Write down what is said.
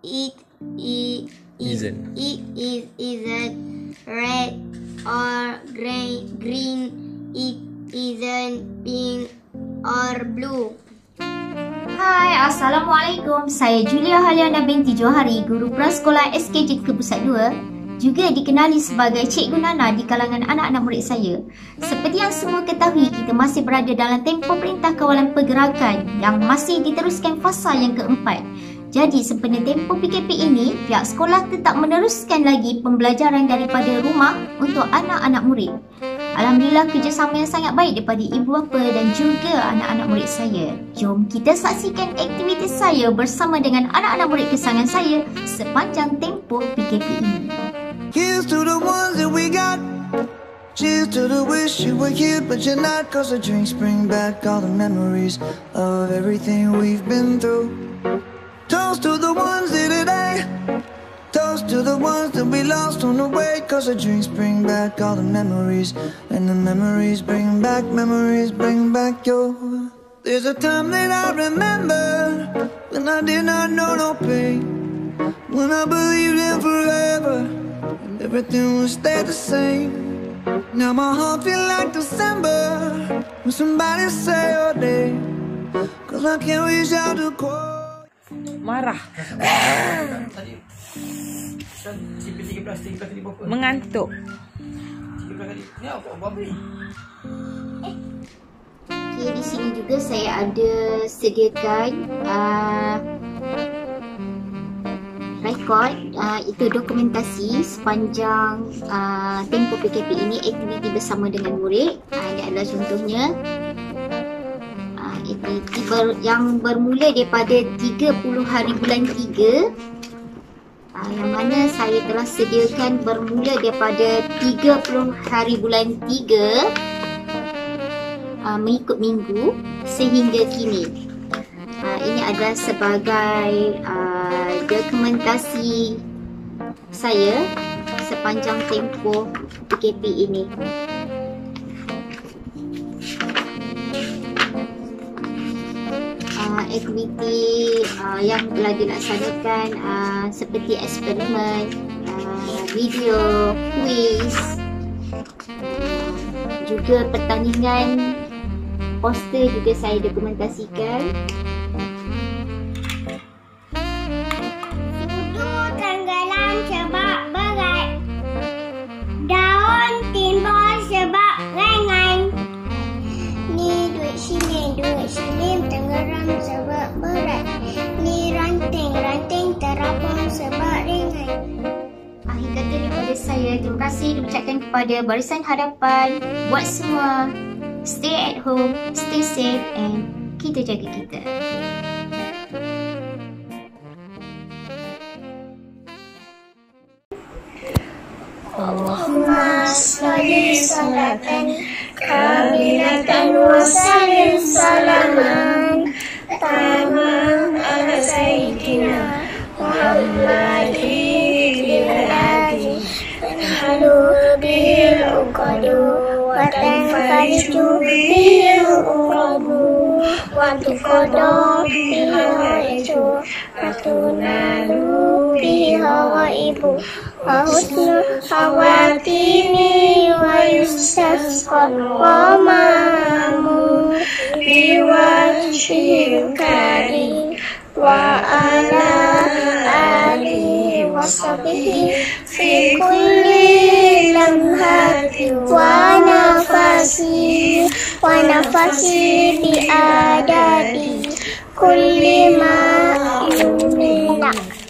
It isn't red or green. It isn't pink or blue. Hai, Assalamualaikum. Saya Julia Haliana binti Johari, guru prasekolah SKJ Kepusat 2, juga dikenali sebagai Cikgu Nana di kalangan anak-anak murid saya. Seperti yang semua ketahui, kita masih berada dalam tempoh Perintah Kawalan Pergerakan yang masih diteruskan fasa yang keempat. Jadi sempena tempoh PKP ini, pihak sekolah tetap meneruskan lagi pembelajaran daripada rumah untuk anak-anak murid. Alhamdulillah, kerjasama yang sangat baik daripada ibu bapa dan juga anak-anak murid saya. Jom kita saksikan aktiviti saya bersama dengan anak-anak murid kesayangan saya sepanjang tempoh PKP ini. Here's to the ones that we got. Cheers to the wish you were here but you're not. Cause the drinks bring back all the memories of everything we've been through. Toast to the ones here today. Toast to the ones that we lost on the way. Cause the drinks bring back all the memories. And the memories bring back your. There's a time that I remember when I did not know no pain, when I believed in forever and everything would stay the same. Now my heart feel like December when somebody say your name. Cause I can't reach out to call. Marah. Mengantuk. Okay, di sini juga saya ada sediakan rekod, itu dokumentasi sepanjang tempoh PKP ini, aktiviti bersama dengan murid. Ini adalah contohnya. Aktiviti yang bermula daripada 30 hari bulan 3, yang mana saya telah sediakan bermula daripada 30 hari bulan 3 mengikut minggu sehingga kini. Ini adalah sebagai dokumentasi saya sepanjang tempoh PKP ini. Aktiviti yang telah dilaksanakan seperti eksperimen, video, kuis, juga pertandingan poster juga saya dokumentasikan. Sudu tenggelam sebab berat, daun timbul sebab ringan. Ni duit sini tenggelam sebab berat. Ni ranting terapung sebab ringan. Akhir kata daripada saya, terima kasih diucapkan kepada Barisan Hadapan. Buat semua, stay at home, stay safe and kita jaga kita. Allahumma salli salatan kamilatan wa sallim salaman tamam ala sayyidina Muhammadin al-hadi halu bil uqadu wa tanfariju bil uqadu wa tuqadu bil hawaitu wa tunalu bil hawaibu wa husnu khawatimi wa yustasqa qamamu biwajhil karim wa ala alihi wa sahbihi fi kulli lamhati wa nafasi bi adadi kulli ma yumina.